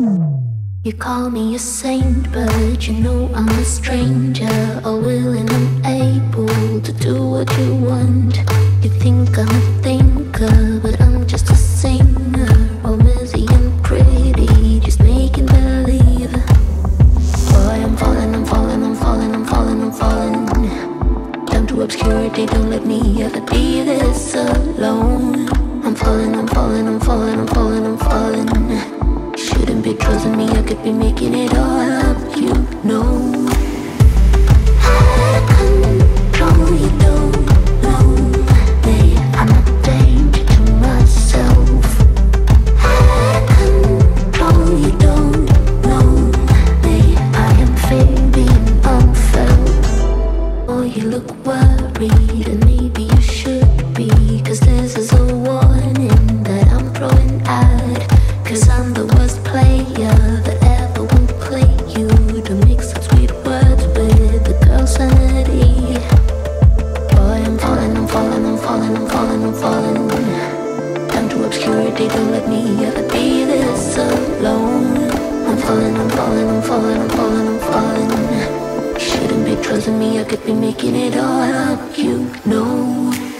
You call me a saint, but you know I'm a stranger, all willing and able to do what you want. You think I'm a thinker, but I'm just a singer, all messy and pretty, just making believe. Boy, I'm falling, I'm falling, I'm falling, I'm falling, I'm falling down to obscurity, don't let me ever be this alone. I'm falling, I'm falling, I'm falling, I'm falling, I'm falling. Shouldn't be trusting me, I could be making it all up, you know. Out of control, you don't know me. I'm a danger to myself. Out of control, you don't know me. I am fading unfelt. Oh, you look worried, and maybe you should be, 'cause this is a warning that I'm throwing out. 'Cause I'm the worst player that ever will play you, to mix up sweet words with the girl's sanity. Boy, I'm falling, I'm falling, I'm falling, I'm falling, I'm falling down to obscurity, don't let me ever be this alone. I'm falling, I'm falling, I'm falling, I'm falling, I'm falling. Shouldn't be trusting me, I could be making it all up, you know.